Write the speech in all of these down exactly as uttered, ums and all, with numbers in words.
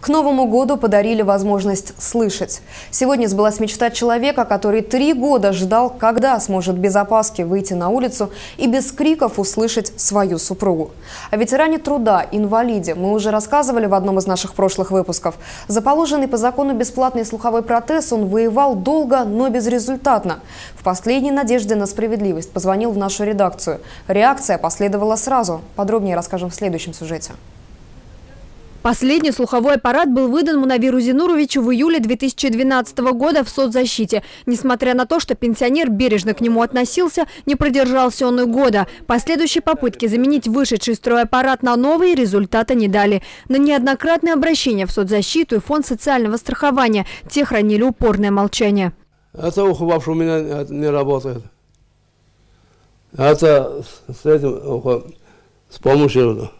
Новому году подарили возможность слышать. Сегодня сбылась мечта человека, который три года ждал, когда сможет без опаски выйти на улицу и без криков услышать свою супругу. О ветеране труда, инвалиде мы уже рассказывали в одном из наших прошлых выпусков. За положенный по закону бесплатный слуховой протез он воевал долго, но безрезультатно. В последней надежде на справедливость позвонил в нашу редакцию. Реакция последовала сразу. Подробнее расскажем в следующем сюжете. Последний слуховой аппарат был выдан Мунавиру Зинуровичу в июле две тысячи двенадцатого года в соцзащите. Несмотря на то, что пенсионер бережно к нему относился, не продержался он и года. Последующие попытки заменить вышедший из строя аппарат на новый результата не дали. На неоднократные обращения в соцзащиту и фонд социального страхования те хранили упорное молчание. Это ухо вообще у меня не работает. Это с этим ухо, с помощью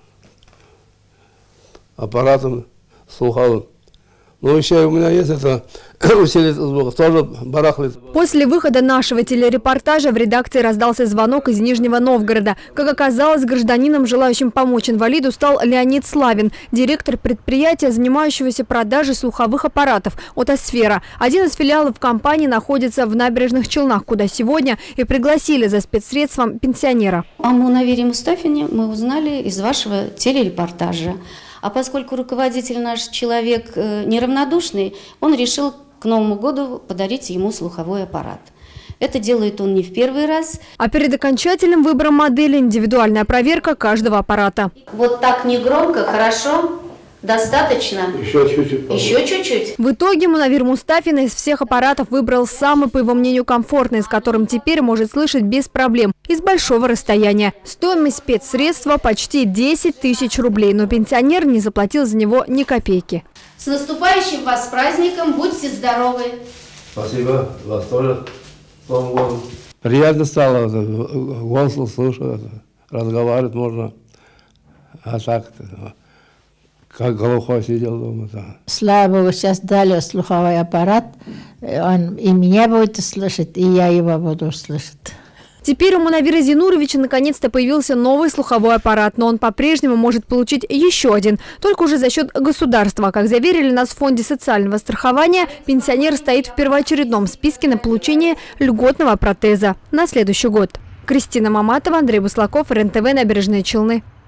аппаратом слуховым. Ну, еще у меня есть это усилитель звука, тоже барахлит. После выхода нашего телерепортажа в редакции раздался звонок из Нижнего Новгорода. Как оказалось, гражданином, желающим помочь инвалиду, стал Леонид Славин, директор предприятия, занимающегося продажей слуховых аппаратов «Отосфера». Один из филиалов компании находится в Набережных Челнах, куда сегодня и пригласили за спецсредством пенсионера. О Мунавире Мустафине мы узнали из вашего телерепортажа. А поскольку руководитель наш человек неравнодушный, он решил к Новому году подарить ему слуховой аппарат. Это делает он не в первый раз. А перед окончательным выбором модели индивидуальная проверка каждого аппарата. Вот так негромко, хорошо? Достаточно? Еще чуть-чуть. Еще чуть-чуть. В итоге Мунавир Мустафин из всех аппаратов выбрал самый, по его мнению, комфортный, с которым теперь может слышать без проблем и с большого расстояния. Стоимость спецсредства почти десять тысяч рублей, но пенсионер не заплатил за него ни копейки. С наступающим вас праздником, будьте здоровы. Спасибо, вас тоже с Новым годом. Приятно стало, голос слышать, разговаривать можно, а так-то. Как глухой сидел дома. Да. Слава Богу, сейчас дали слуховой аппарат. Он и меня будет слышать, и я его буду слышать. Теперь у Мунавира Зинуровича наконец-то появился новый слуховой аппарат, но он по-прежнему может получить еще один, только уже за счет государства. Как заверили нас в фонде социального страхования, пенсионер стоит в первоочередном списке на получение льготного протеза на следующий год. Кристина Маматова, Андрей Буслаков, РЕН-ТВ, Набережные Челны.